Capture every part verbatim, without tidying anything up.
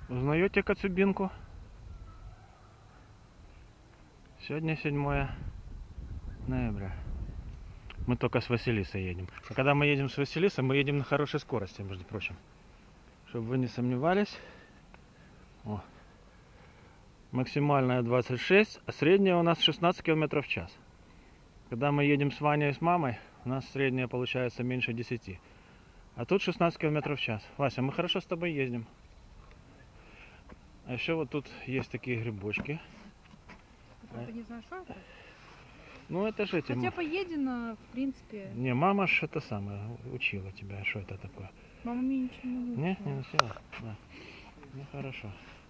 Узнаете Коцюбинку? Сегодня седьмое ноября. Мы только с Василисой едем. А когда мы едем с Василисой, мы едем на хорошей скорости, между прочим. Чтобы вы не сомневались. О. Максимальная двадцать шесть, а средняя у нас шестнадцать километров в час. Когда мы едем с Ваней и с мамой, у нас средняя получается меньше десяти. А тут шестнадцать километров в час. Вася, мы хорошо с тобой ездим. А еще вот тут есть такие грибочки. Я не знаю, что это. Ну это же эти... Хотя поедено, в принципе. Не, мама ж это самое учила тебя, что это такое. Мама мне ничего не учила. Не, не научила? Да. Ну хорошо.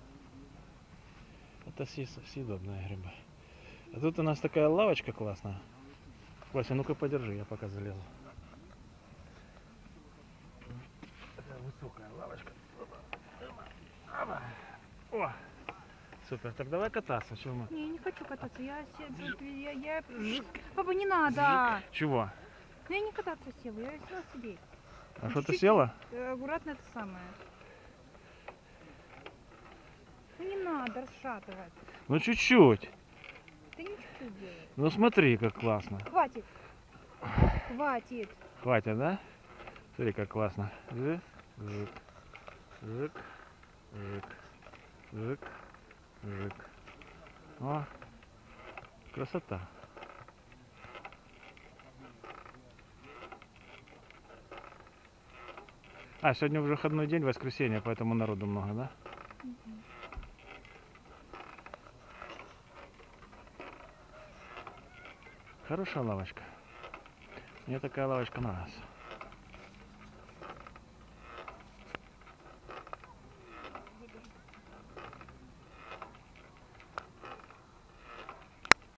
Это съедобные грибы. А тут у нас такая лавочка классная. Вася, ну-ка подержи, я пока залезу. Такая высокая лавочка. О! Супер, так давай кататься. Чего мы? Не, я не хочу кататься. Я, я, я... Папа, не надо. Чего? Ну, я не кататься села, я села себе. А что, ты села? Аккуратно это самое. Ну не надо расшатывать. Ну чуть-чуть. Ты не чуть-чуть делаешь. Ну смотри, как классно. Хватит. Хватит. Хватит, да? Смотри, как классно. Жик, жик, жик, жик, жик, жик. О, красота. А, сегодня уже выходной день, воскресенье, поэтому народу много, да? Угу. Хорошая лавочка. Мне такая лавочка нравится.